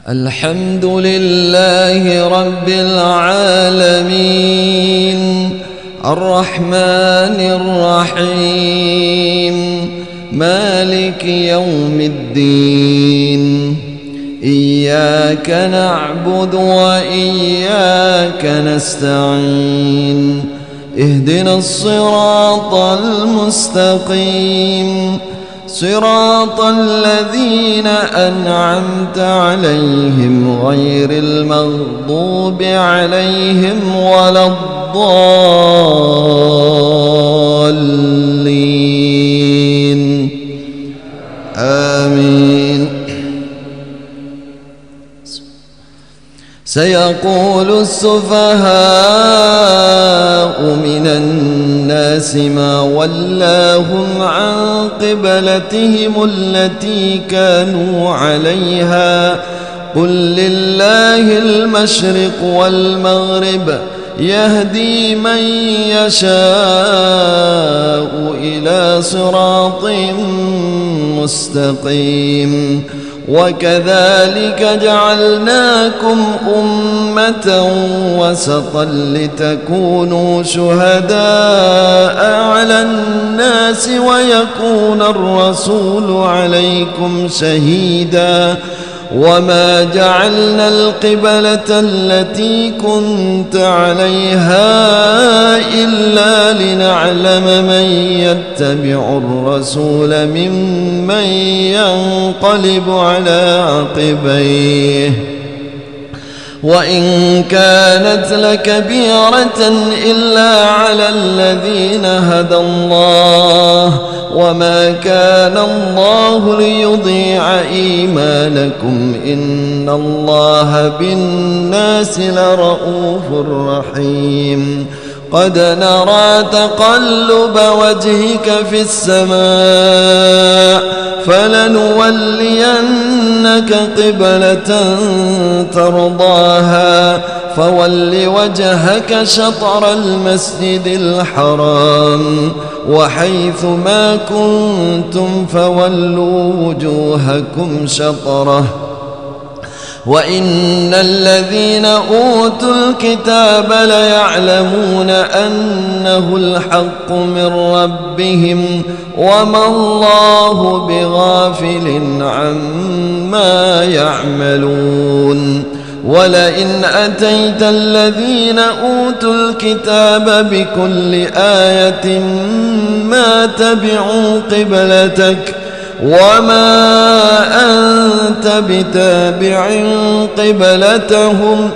الحمد لله رب العالمين الرحمن الرحيم مالك يوم الدين إياك نعبد وإياك نستعين اهدنا الصراط المستقيم صراط الذين أنعمت عليهم غير المغضوب عليهم ولا الضالين آمين. سيقول السفهاء من الناس ما ولاهم عن قبلتهم التي كانوا عليها قل لله المشرق والمغرب يهدي من يشاء إلى صراط مستقيم وكذلك جعلناكم أمة وسطا لتكونوا شهداء على الناس ويكون الرسول عليكم شهيدا وما جعلنا القبلة التي كنت عليها إلا لنعلم من يتبع الرسول ممن ينقلب على عقبيه وإن كانت لكبيرة إلا على الذين هدى الله وما كان الله ليضيع إيمانكم إن الله بالناس لرؤوف رحيم قد نرى تقلب وجهك في السماء فلنولينك قبلة ترضاها فول وجهك شطر المسجد الحرام وحيث ما كنتم فولوا وجوهكم شطره وإن الذين أوتوا الكتاب ليعلمون أنه الحق من ربهم وما الله بغافل عما يعملون ولئن أتيت الذين أوتوا الكتاب بكل آية ما تبعوا قبلتك وما أنت بتابع قبلتهم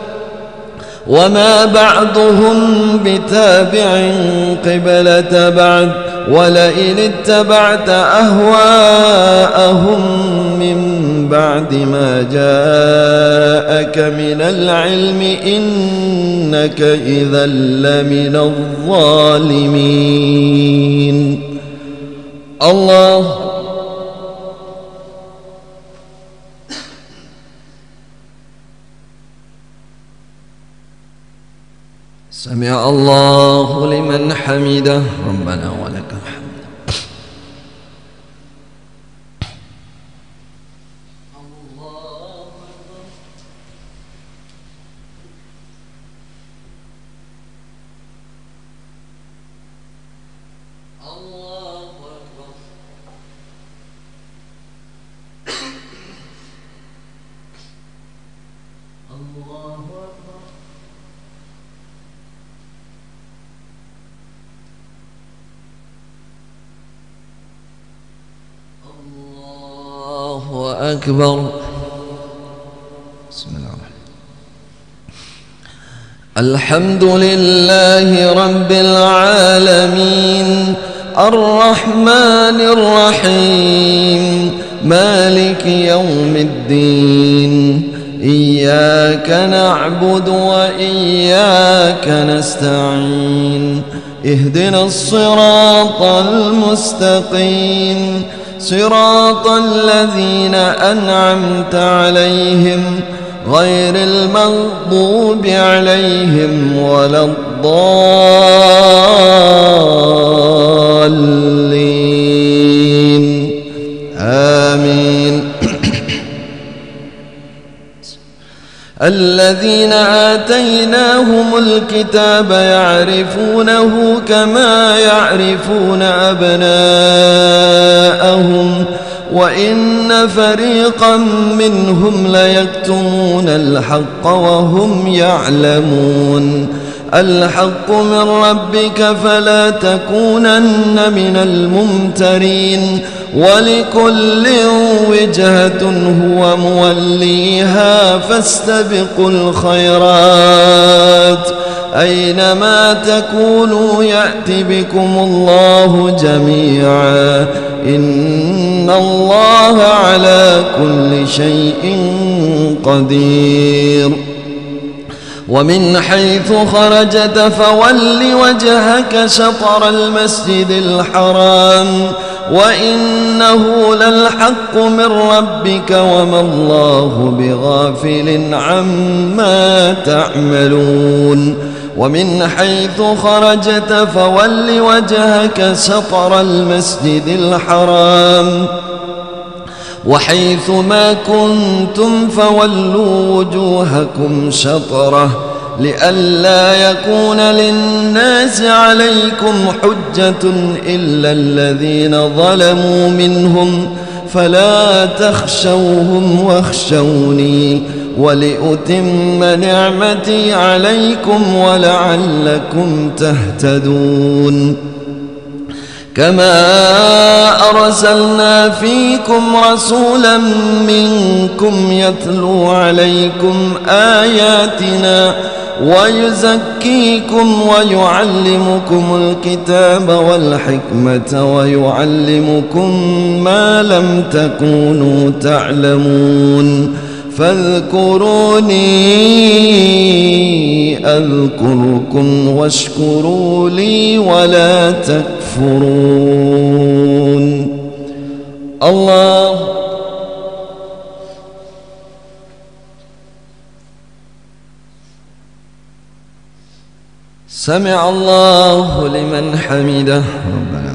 وما بعضهم بتابع قبلة بعد ولئن اتبعت أهواءهم من بعد ما جاءك من العلم إنك إذا لمن الظالمين. الله سمع الله لمن حمده ربنا ولك الحمد. أكبر. بسم الله الحمد لله رب العالمين الرحمن الرحيم مالك يوم الدين إياك نعبد وإياك نستعين اهدنا الصراط المستقيم صراط الذين أنعمت عليهم غير المغضوب عليهم ولا الضالين. آمين. الذين آتيناهم الكتاب يعرفونه كما يعرفون أبناءهم وإن فريقا منهم ليكتمون الحق وهم يعلمون. الحق من ربك فلا تكونن من الممترين، ولكل وجهة هو موليها فاستبقوا الخيرات أينما تكونوا يأت بكم الله جميعا إن الله على كل شيء قدير. ومن حيث خرجت فول وجهك شطر المسجد الحرام وإنه للحق من ربك وما الله بغافل عما تعملون. ومن حيث خرجت فول وجهك شطر المسجد الحرام وحيث ما كنتم فولوا وجوهكم شطره لئلا يكون للناس عليكم حجة إلا الذين ظلموا منهم فلا تخشوهم واخشوني ولأتم نعمتي عليكم ولعلكم تهتدون. كما أرسلنا فيكم رسولا منكم يتلو عليكم آياتنا ويزكيكم ويعلمكم الكتاب والحكمة ويعلمكم ما لم تكونوا تعلمون. فاذكروني أذكركم واشكروا لي ولا تكفرون. الله سمع الله لمن حمده ربنا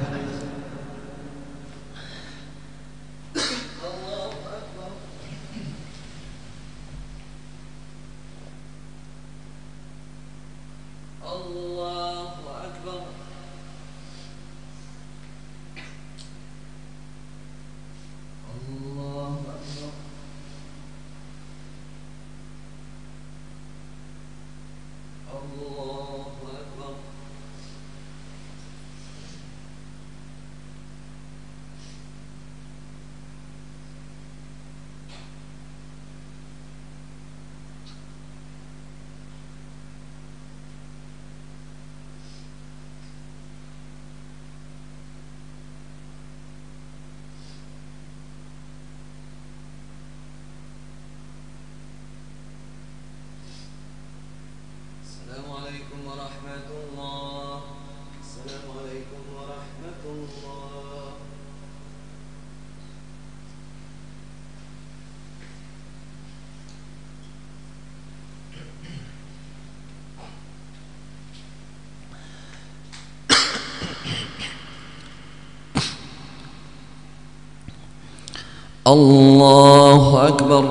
الله أكبر.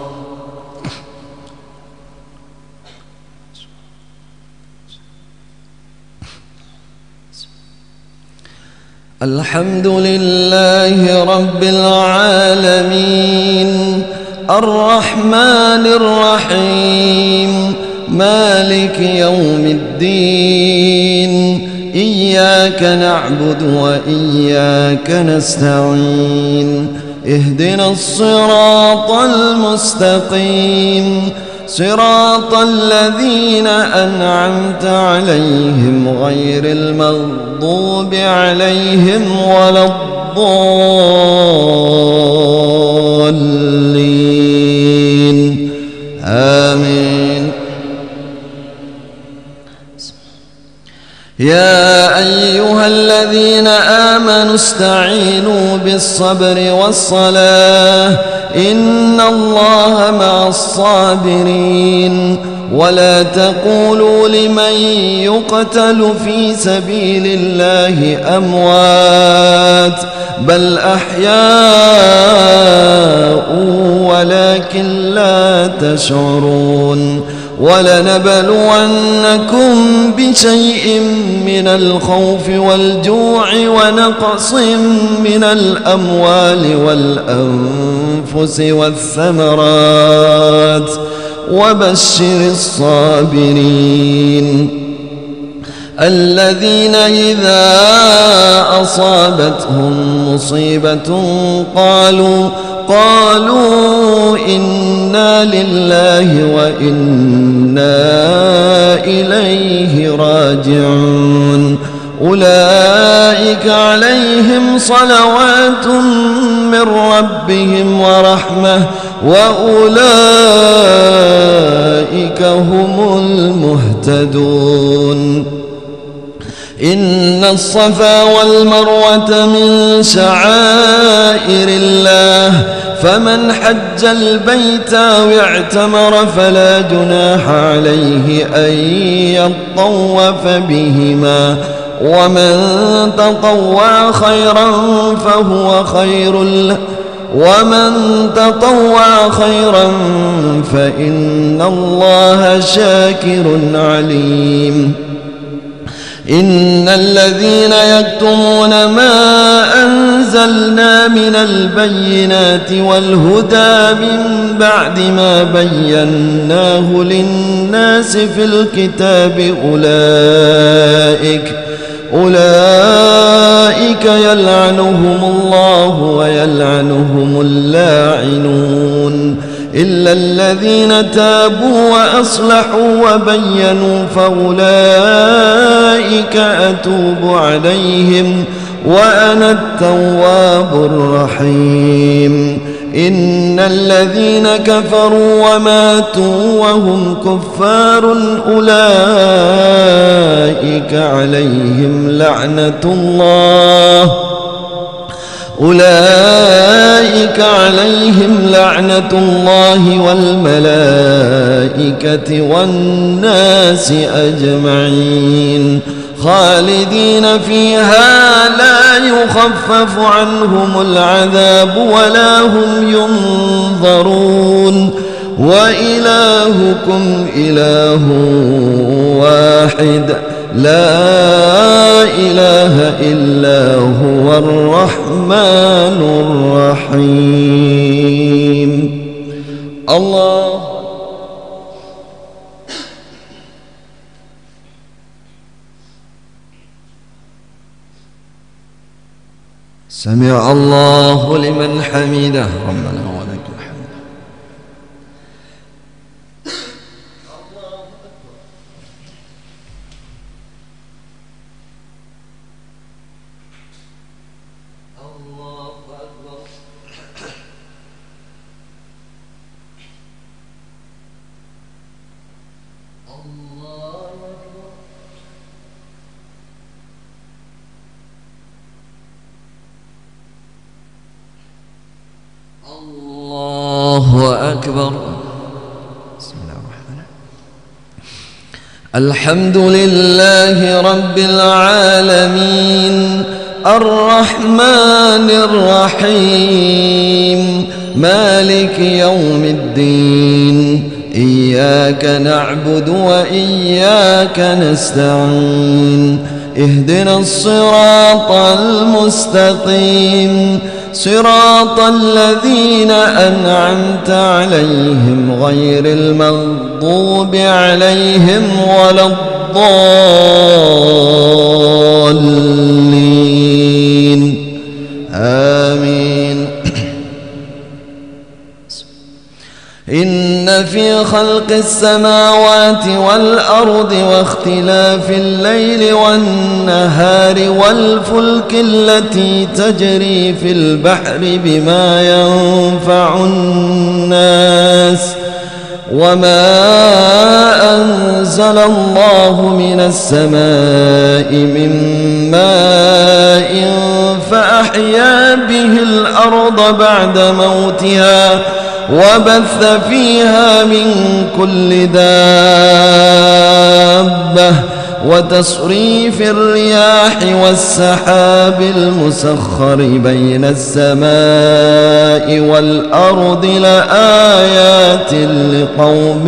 الحمد لله رب العالمين الرحمن الرحيم مالك يوم الدين إياك نعبد وإياك نستعين اهدنا الصراط المستقيم صراط الذين أنعمت عليهم غير المغضوب عليهم ولا الضالين آمين. يا أيها الذين آمنوا استعينوا بالصبر والصلاة إن الله مع الصابرين ولا تقولوا لمن يقتل في سبيل الله أموات بل أحياء ولكن لا تشعرون ولنبلونكم بشيء من الخوف والجوع ونقص من الأموال والأنفس والثمرات وبشر الصابرين الذين إذا أصابتهم مصيبة قالوا إنا لله وإنا إليه راجعون أولئك عليهم صلوات من ربهم ورحمة وأولئك هم المهتدون إن الصفا والمروة من شعائر الله فمن حج البيت أو اعتمر فلا جناح عليه أن يطوف بهما ومن تطوع خيرا فهو خير له ومن تطوع خيرا فإن الله شاكر عليم إن الذين يكتمون ما أنزلنا من البينات والهدى من بعد ما بيناه للناس في الكتاب أولئك يلعنهم الله ويلعنهم اللاعنون إلا الذين تابوا وأصلحوا وبينوا فأولئك أتوب عليهم وأنا التواب الرحيم إن الذين كفروا وماتوا وهم كفار أولئك عليهم لعنة الله والملائكة والناس أجمعين خالدين فيها لا يخفف عنهم العذاب ولا هم ينظرون وإلهكم إله واحد لا إله إلا هو الرحمن الرحيم الله سمع الله لمن حمده ربنا ولك الحمد الله أكبر الله أكبر. بسم الله الرحمن الرحيم. الحمد لله رب العالمين الرحمن الرحيم مالك يوم الدين إياك نعبد وإياك نستعين اهدنا الصراط المستقيم صراط الذين أنعمت عليهم غير المغضوب عليهم ولا الضالين آمين. إن في خلق السماوات والأرض واختلاف الليل والنهار والفلك التي تجري في البحر بما ينفع الناس وما أنزل الله من السماء من ماء فأحيا به الأرض بعد موتها وبث فيها من كل دابة وتصريف الرياح والسحاب المسخر بين السماء والأرض لآيات لقوم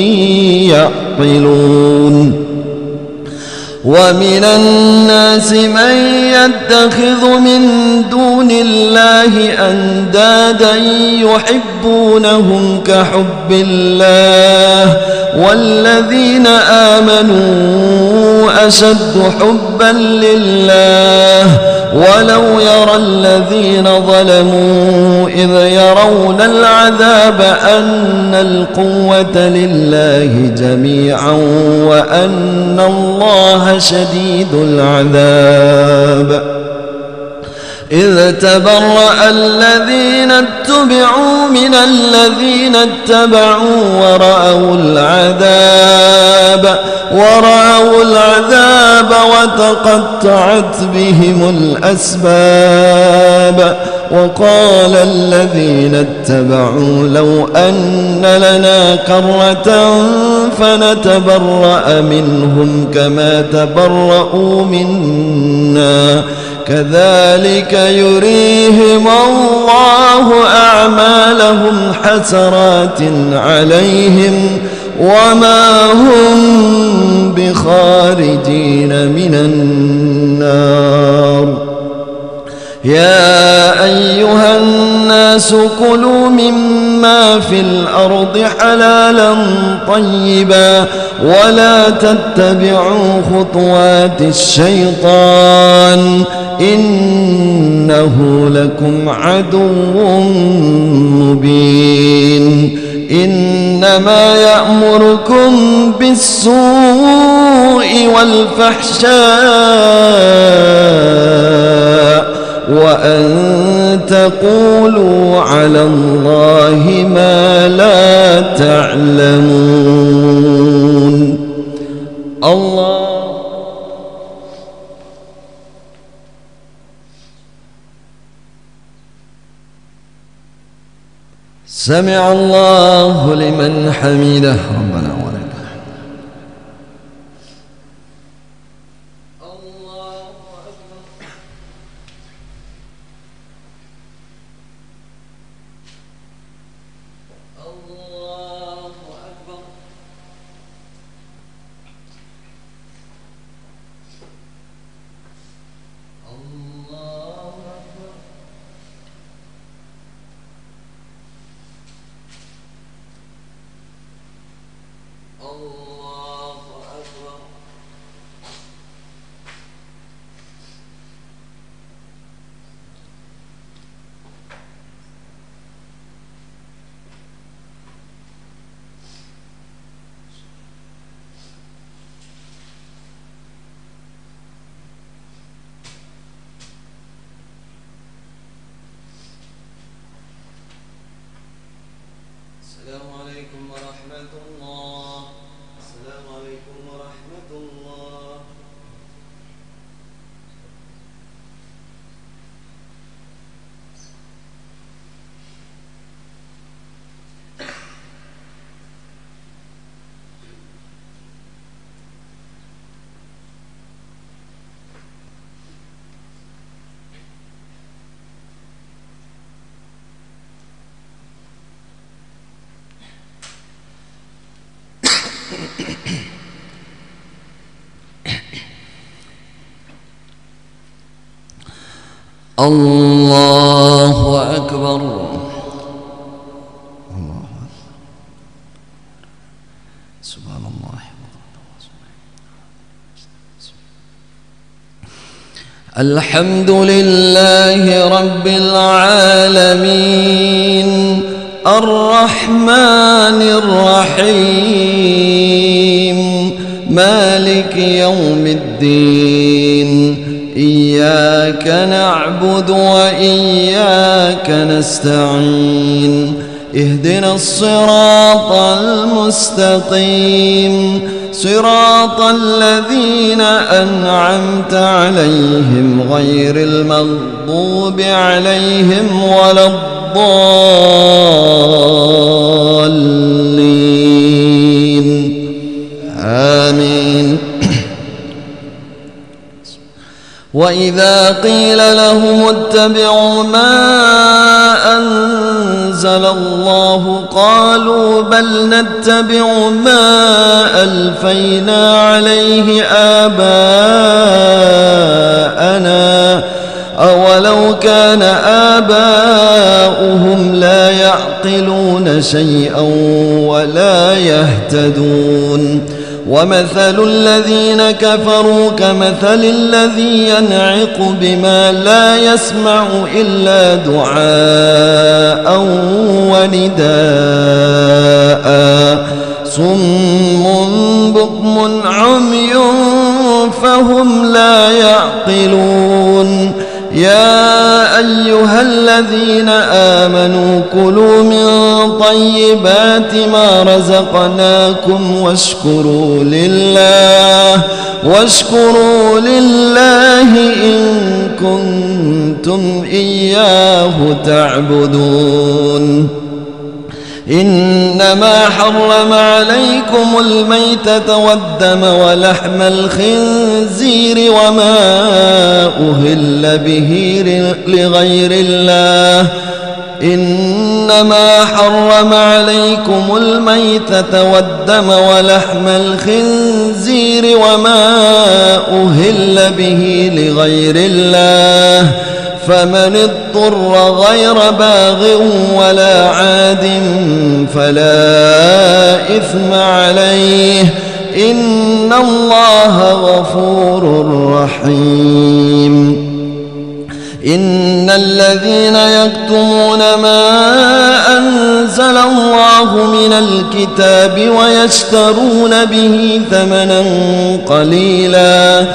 يعقلون ومن الناس من يتخذ من دون الله أندادا يحبونهم كحب الله والذين آمنوا أشد حبا لله ولو يرى الذين ظلموا إذ يرون العذاب أن القوة لله جميعا وأن الله شديد العذاب إذ تبرأ الذين اتبعوا من الذين اتبعوا ورأوا العذاب وتقطعت بهم الأسباب وقال الذين اتبعوا لو أن لنا كرة فنتبرأ منهم كما تبرأوا منا كذلك يريهم الله أعمالهم حسرات عليهم وما هم بخارجين من النار يا أيها الناس كلوا مما في الأرض حلالا طيبا ولا تتبعوا خطوات الشيطان إنه لكم عدو مبين إنما يأمركم بالسوء والفحشاء وأن تقولوا على الله ما لا تعلمون الله سمع الله لمن حمده ربنا ولك الله أكبر الله أكبر السلام عليكم ورحمة الله. السلام عليكم ورحمة الله. الله أكبر. الله سبحان الله. الحمد لله رب العالمين الرحمن الرحيم مالك يوم الدين إياك نعبد وإياك نستعين اهدنا الصراط المستقيم صراط الذين أنعمت عليهم غير المغضوب عليهم ولا الضالين آمين. وإذا قيل لهم اتبعوا ما أنزل الله قالوا بل نتبع ما ألفينا عليه آباءنا أولو كان آباؤهم لا يعقلون شيئا ولا يهتدون. ومثل الذين كفروا كمثل الذي ينعق بما لا يسمع إلا دعاء ونداء صم بكم عمي فهم لا يعقلون. يا أيها الذين آمنوا كلوا من طيبات ما رزقناكم واشكروا لله إن كنتم إياه تعبدون. إنما حرم عليكم الميتة والدم ولحم الخنزير وما أهل به لغير الله إنما حرم عليكم الميتة والدم ولحم الخنزير وما أهل به لغير الله فمن اضطر غير باغ ولا عاد فلا إثم عليه إن الله غفور رحيم. إن الذين يكتمون ما أنزل الله من الكتاب ويشترون به ثمنا قليلا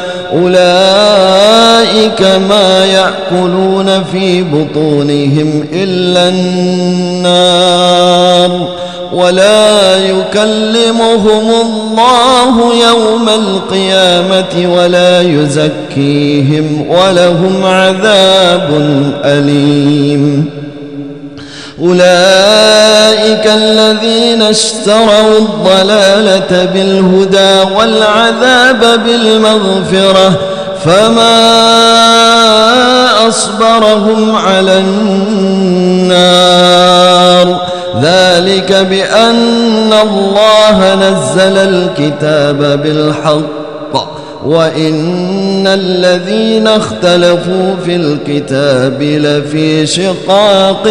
أولئك ما يأكلون في بطونهم إلا النار ولا يكلمهم الله يوم القيامة ولا يزكيهم ولهم عذاب أليم. أولئك الذين اشتروا الضلالة بالهدى والعذاب بالمغفرة فما أصبرهم على النار ذلك بأن الله نزل الكتاب بالحق وإن الذين اختلفوا في الكتاب لفي شقاق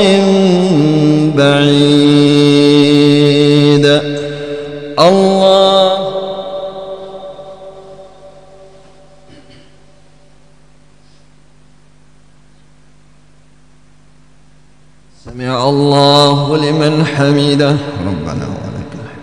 بعيد. الله سمع الله لمن حمده ربنا ولك الحمد.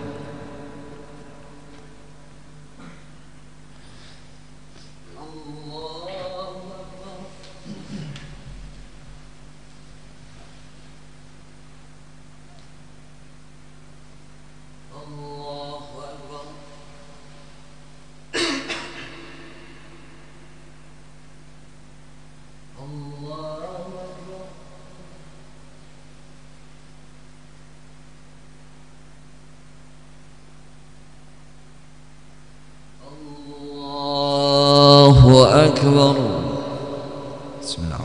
أكبر. بسم الله.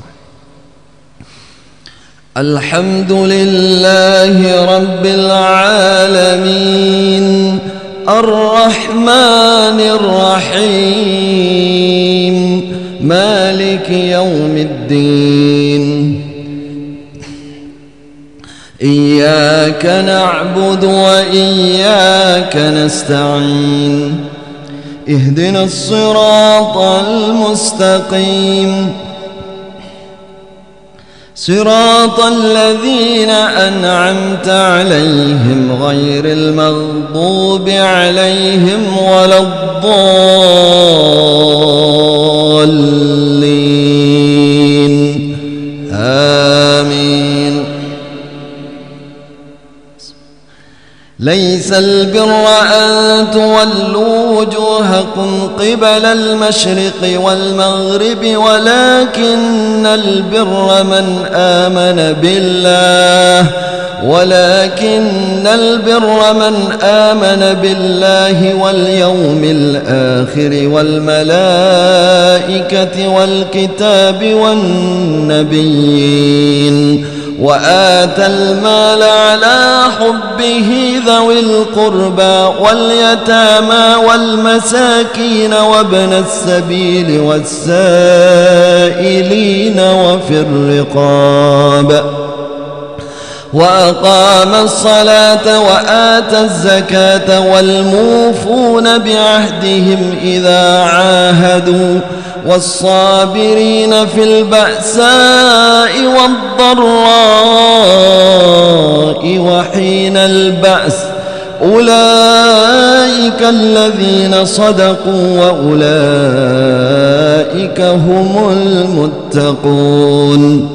الحمد لله رب العالمين الرحمن الرحيم مالك يوم الدين إياك نعبد وإياك نستعين اهدنا الصراط المستقيم صراط الذين أنعمت عليهم غير المغضوب عليهم ولا الضالين آمين. ليس البر أن تولوا وجوهكم قبل المشرق والمغرب ولكن البر من آمن بالله واليوم الآخر والملائكة والكتاب والنبيين وآتى المال على حبه ذوي القربى واليتامى والمساكين وابن السبيل والسائلين وفي الرقاب وأقام الصلاة وآتى الزكاة والموفون بعهدهم إذا عاهدوا والصابرين في البأساء والضراء وحين البأس أولئك الذين صدقوا وأولئك هم المتقون.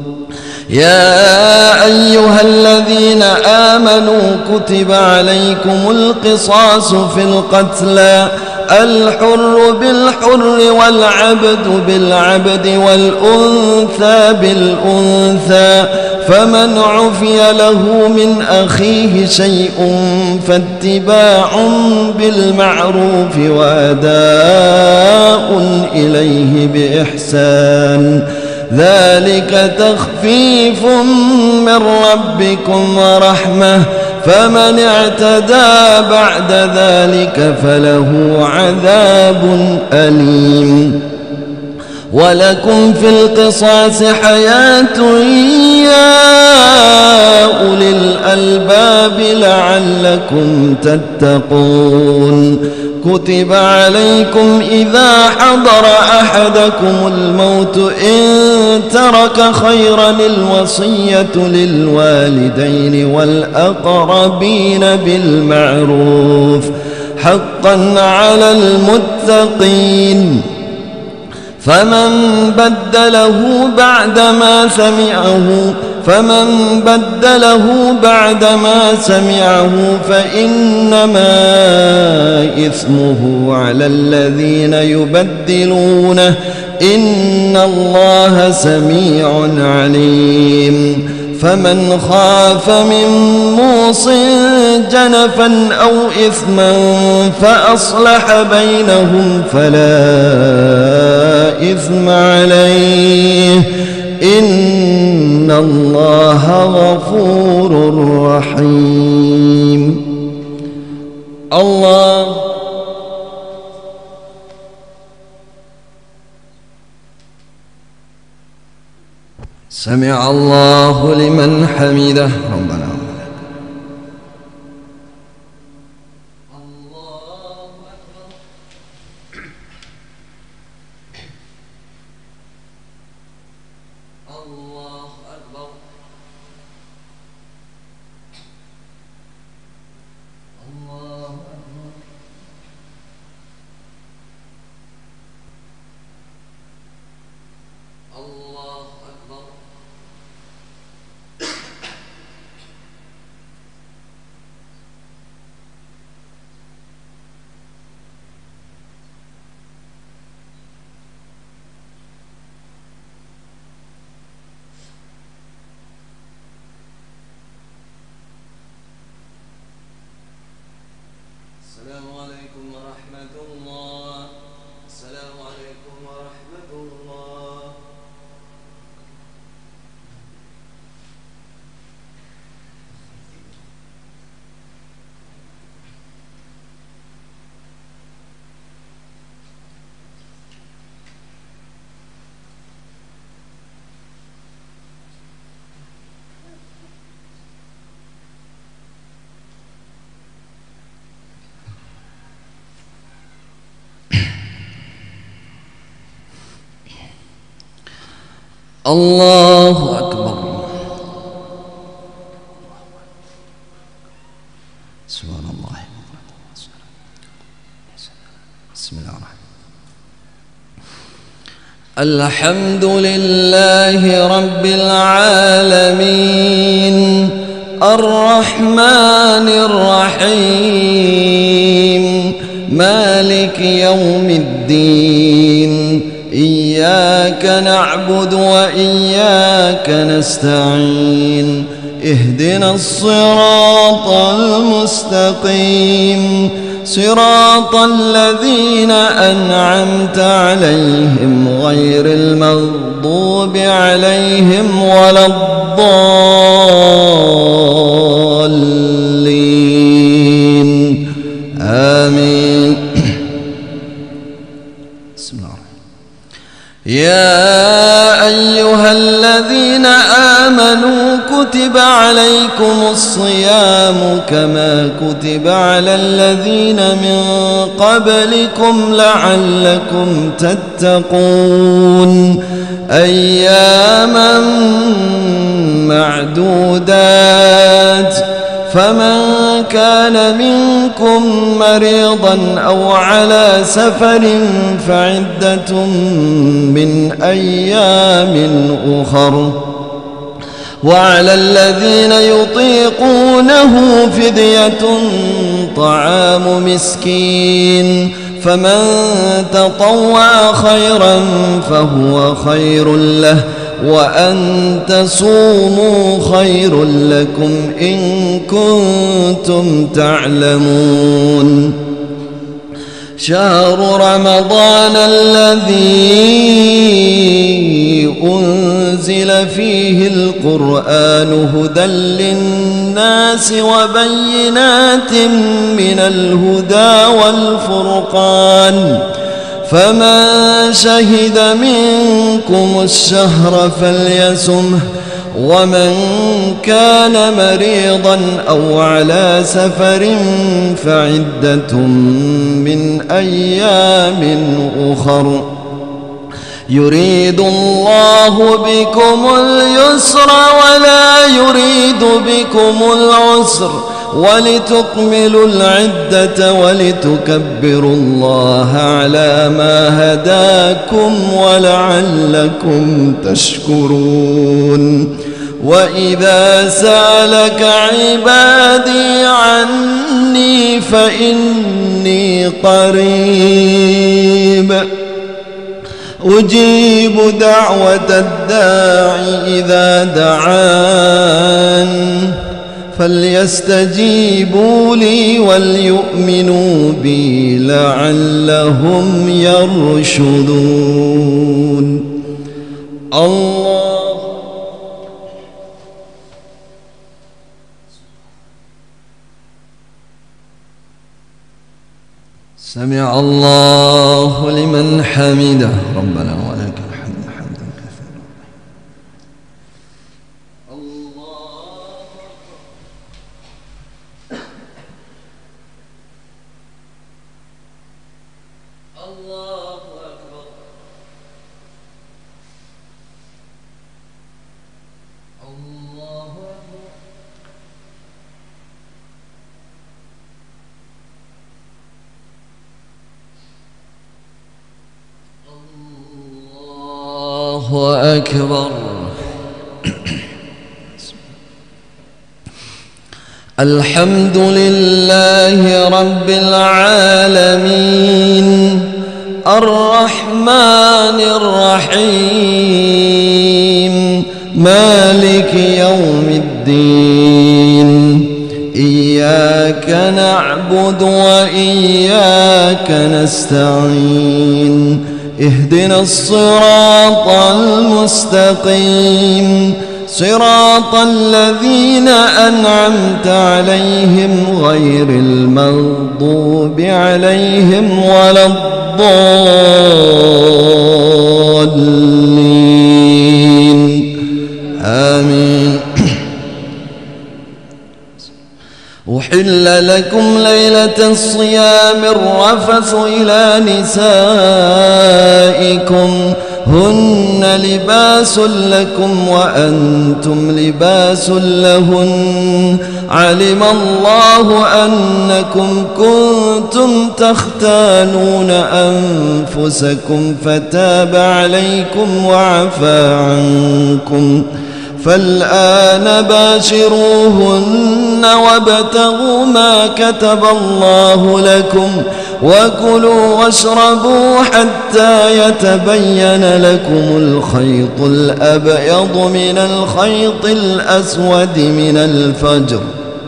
يا أيها الذين آمنوا كتب عليكم القصاص في القتلى الحر بالحر والعبد بالعبد والأنثى بالأنثى فمن عفي له من أخيه شيء فاتباع بالمعروف وأداء إليه بإحسان ذلك تخفيف من ربكم ورحمة فمن اعتدى بعد ذلك فله عذاب أليم. ولكم في القصاص حياة يا أولي الألباب لعلكم تتقون. كتب عليكم إذا حضر أحدكم الموت إن ترك خيرا الوصية للوالدين والأقربين بالمعروف حقا على المتقين فمن بدله بعدما سمعه فإنما إثمه على الذين يبدلونه إن الله سميع عليم. فمن خاف من موص جنفا أو إثما فأصلح بينهم فلا إثم عليه إن الله غفور رحيم. الله سمع الله لمن حمده ربنا السلام عليكم ورحمة الله. السلام عليكم ورحمة الله. الله أكبر. سبحان الله. بسم الله الرحمن الرحيم. الحمد لله رب العالمين الرحمن الرحيم مالك يوم الدين إياك نعبد وإياك نستعين اهدنا الصراط المستقيم صراط الذين أنعمت عليهم غير المغضوب عليهم ولا الضالين آمين. بسم الله الرحمن الرحيم. يا أيها الذين آمنوا كتب عليكم الصيام كما كتب على الذين من قبلكم لعلكم تتقون أياما معدودات فمن كان منكم مريضا أو على سفر فعدة من أيام أخر وعلى الذين يطيقونه فدية طعام مسكين فمن تطوع خيرا فهو خير له وأن تصوموا خير لكم إن كنتم تعلمون شهر رمضان الذي أنزل فيه القرآن هدى للناس وبينات من الهدى والفرقان فمن شهد منكم الشهر فليصمه ومن كان مريضا أو على سفر فعدة من أيام أخر يريد الله بكم اليسر ولا يريد بكم العسر ولتكملوا العدة ولتكبروا الله على ما هداكم ولعلكم تشكرون وإذا سألك عبادي عني فإني قريب أجيب دعوة الداعي إذا دعان فليستجيبوا لي وليؤمنوا بي لعلهم يرشدون. الله سمع الله لمن حمده ربنا ولك الحمد حمدا كثيرا. الله أكبر. الله أكبر. الله أكبر. الحمد لله رب العالمين الرحمن الرحيم مالك يوم الدين إياك نعبد وإياك نستعين اهدنا الصراط المستقيم صراط الذين أنعمت عليهم غير المغضوب عليهم ولا الضالين آمين. أحل لكم ليلة الصيام الرفث إلى نسائكم هن لباس لكم وأنتم لباس لهن علم الله أنكم كنتم تختانون أنفسكم فتاب عليكم وعفى عنكم فالآن باشروهن وابتغوا ما كتب الله لكم وكلوا واشربوا حتى يتبين لكم الخيط الأبيض من الخيط الأسود من الفجر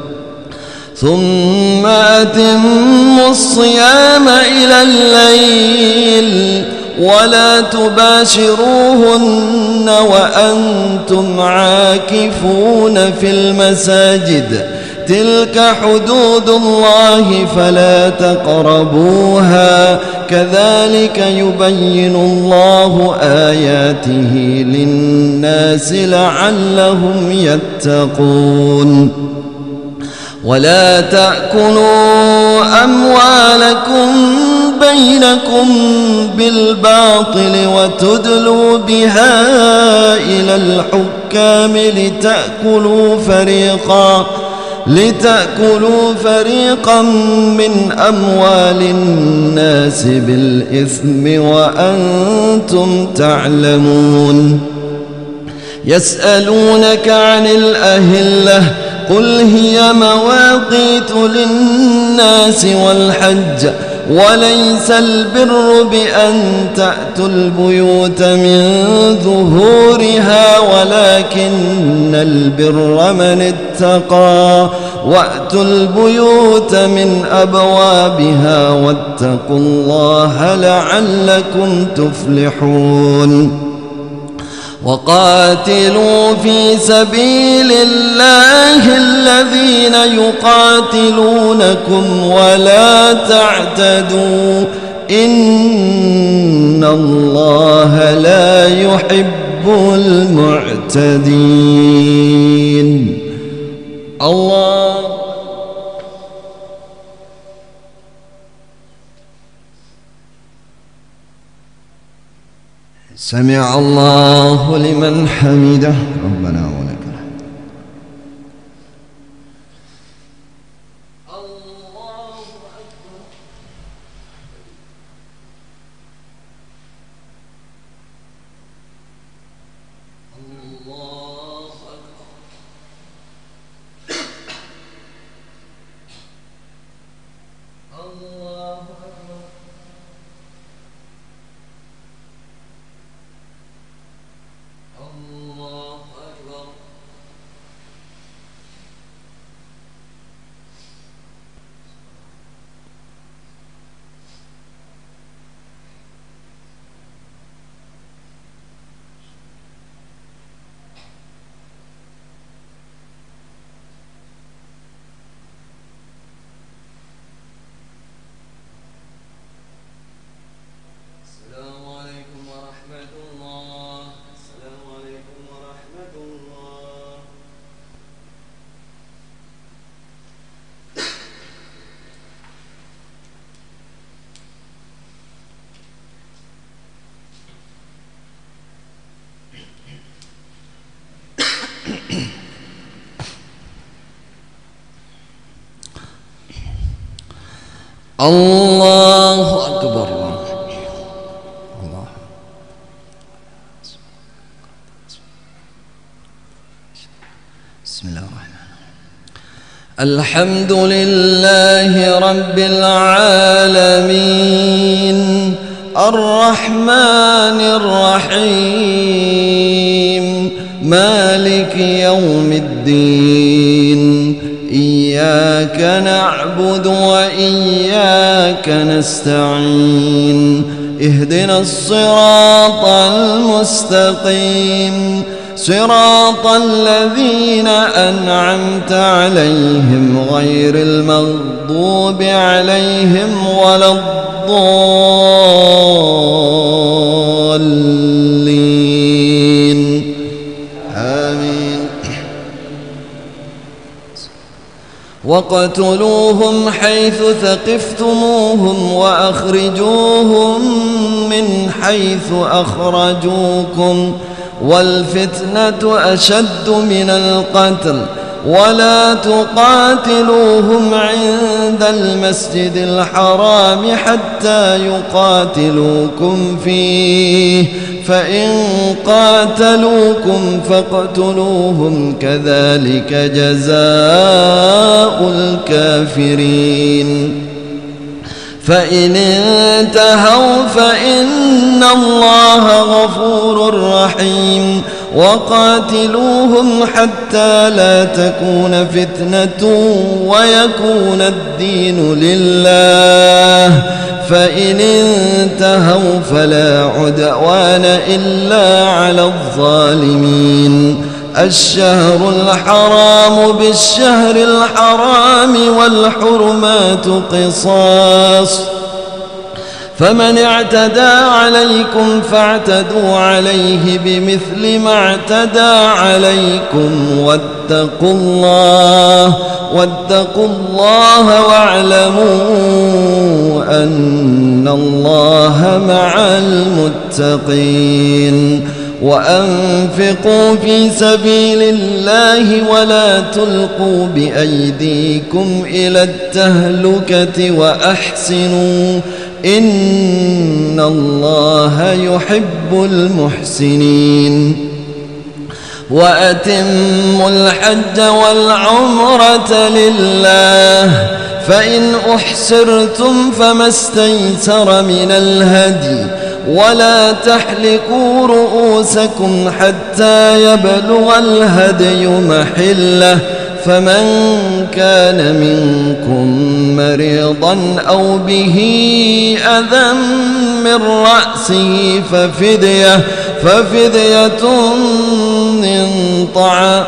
ثم أتموا الصيام إلى الليل ولا تباشروهن وأنتم عاكفون في المساجد تلك حدود الله فلا تقربوها كذلك يبين الله آياته للناس لعلهم يتقون ولا تأكلوا أموالكم بينكم بالباطل وتدلوا بها إلى الحكام لتأكلوا فريقا من أموال الناس بالإثم وأنتم تعلمون يسألونك عن الأهلة قل هي مواقيت للناس والحج وليس البر بأن تأتوا البيوت من ظهورها ولكن البر من اتقى وأتوا البيوت من أبوابها واتقوا الله لعلكم تفلحون وقاتلوا في سبيل الله الذين يقاتلونكم ولا تعتدوا إن الله لا يحب المعتدين. الله سمع الله لمن حمده ربنا ولك الحمد. الله أكبر. الله أكبر. الله أكبر. الله أكبر. السلام عليكم ورحمة الله. السلام عليكم ورحمة الله. الله أكبر. الله. بسم الله الرحمن الرحيم. الحمد لله رب العالمين الرحمن الرحيم مالك يوم الدين إياك نعبد وإياك نستعين اهدنا الصراط المستقيم صراط الذين أنعمت عليهم غير المغضوب عليهم ولا الضالين آمين. وقتلوهم حيث ثقفتموهم وأخرجوهم من حيث أخرجوكم والفتنة أشد من القتل ولا تقاتلوهم عند المسجد الحرام حتى يقاتلوكم فيه فإن قاتلوكم فاقتلوهم كذلك جزاء الكافرين فإن انتهوا فإن الله غفور رحيم وقاتلوهم حتى لا تكون فتنة ويكون الدين لله فإن انتهوا فلا عدوان إلا على الظالمين الشهر الحرام بالشهر الحرام والحرمات قصاص فمن اعتدى عليكم فاعتدوا عليه بمثل ما اعتدى عليكم واتقوا الله واعلموا أن الله مع المتقين وأنفقوا في سبيل الله ولا تلقوا بأيديكم إلى التهلكة وأحسنوا إن الله يحب المحسنين وأتموا الحج والعمرة لله فإن أحسرتم فما استيسر من الهدي ولا تحلقوا رؤوسكم حتى يبلغ الهدي محله فمن كان منكم مريضا أو به أذى من رأسه ففدية من طعام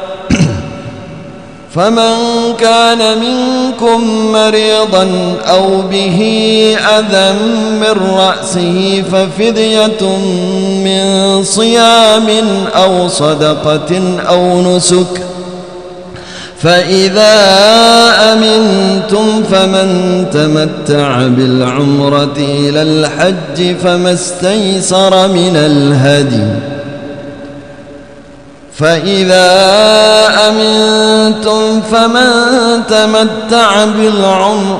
فمن كان منكم مريضا أو به أذى من رأسه ففدية من صيام أو صدقة أو نسك فإذا أمنتم فمن تمتع بالعمرة إلى الحج فما استيسر من الهدي فإذا أمنتم فمن تمتع بالعمرة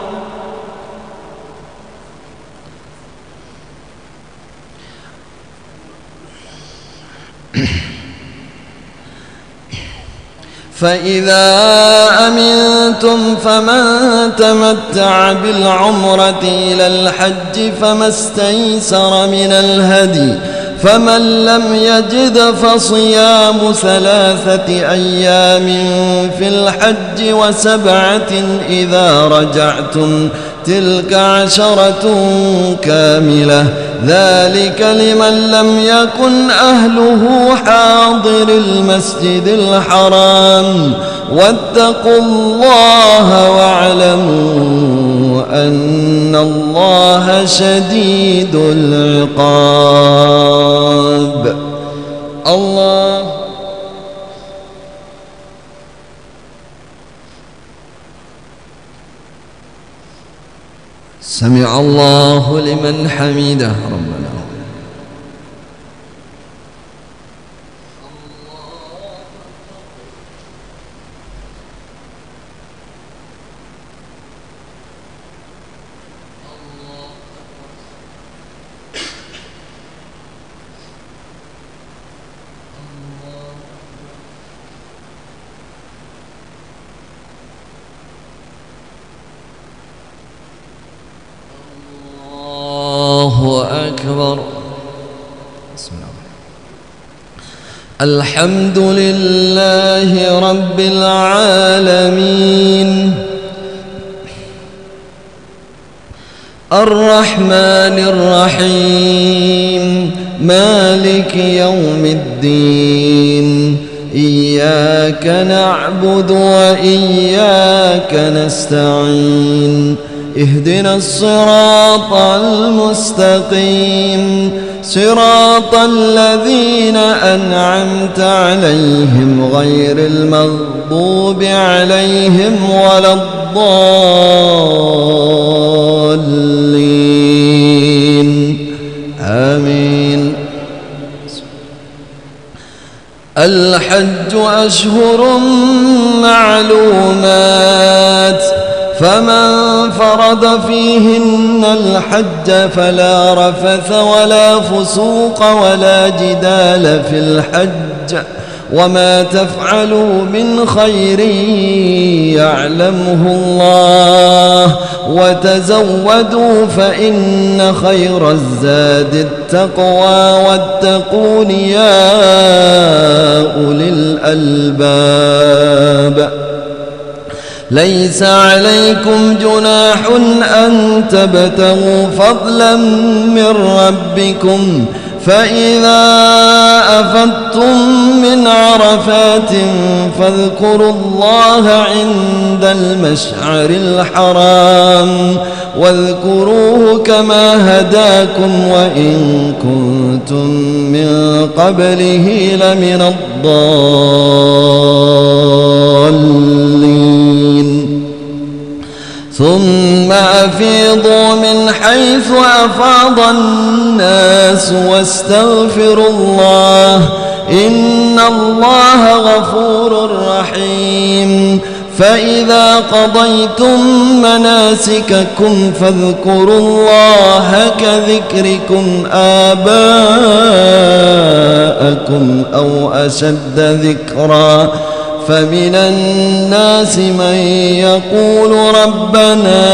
فإذا أمنتم فمن تمتع بالعمرة إلى الحج فما استيسر من الهدي فمن لم يجد فصيام 3 أيام في الحج و7 إذا رجعتم تلك 10 كاملة ذلك لمن لم يكن أهله حاضر المسجد الحرام واتقوا الله واعلموا أن الله شديد العقاب الله سمع الله لمن حمده ربنا الله أكبر بسم الله الحمد لله رب العالمين الرحمن الرحيم مالك يوم الدين إياك نعبد وإياك نستعين اهدنا الصراط المستقيم صراط الذين أنعمت عليهم غير المغضوب عليهم ولا الضالين آمين الحج أشهر معلومات، فمن فرض فيهن الحج فلا رفث ولا فسوق ولا جدال في الحج، وما تفعلوا من خير يعلمه الله، وتزودوا فإن خير الزاد التقوى، واتقون يا أولي الألباب. ليس عليكم جناح أن تبتغوا فضلا من ربكم، فإذا أفضتم من عرفات فاذكروا الله عند المشعر الحرام، واذكروه كما هداكم وإن كنتم من قبله لمن الضالين. ثم أفيضوا من حيث أفاض الناس واستغفروا الله، إن الله غفور رحيم. فإذا قضيتم مناسككم فاذكروا الله كذكركم آباءكم أو أشد ذكرا، فمن الناس من يقول ربنا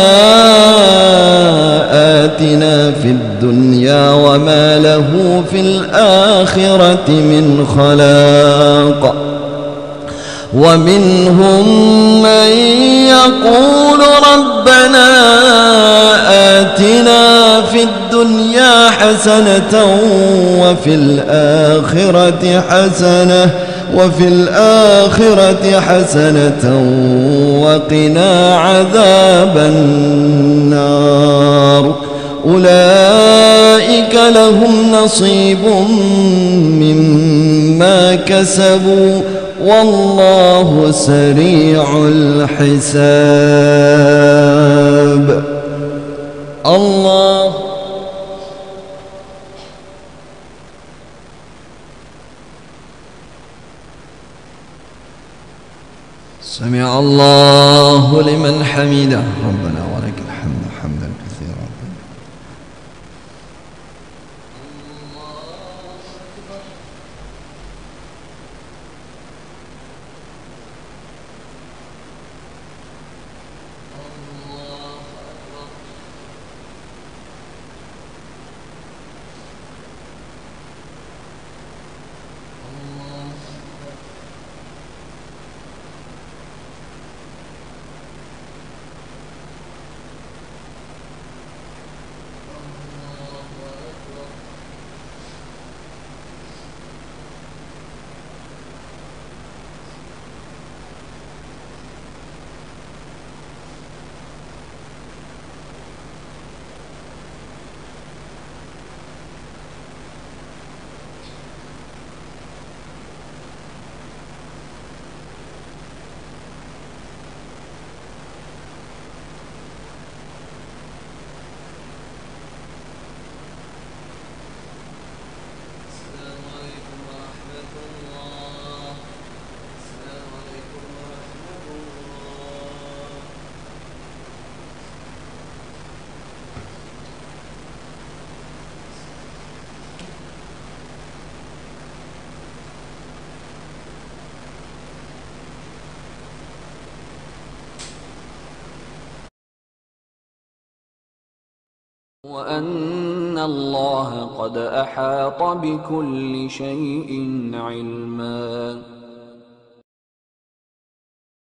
آتنا في الدنيا وما له في الآخرة من خلاق، ومنهم من يقول ربنا آتنا في الدنيا حسنة وفي الآخرة حسنة وقنا عذاب النار. أولئك لهم نصيب مما كسبوا والله سريع الحساب. الله سمع الله لمن حمده، ربنا ولك الحمد حمدا كثيرا. وأن الله قد أحاط بكل شيء علما.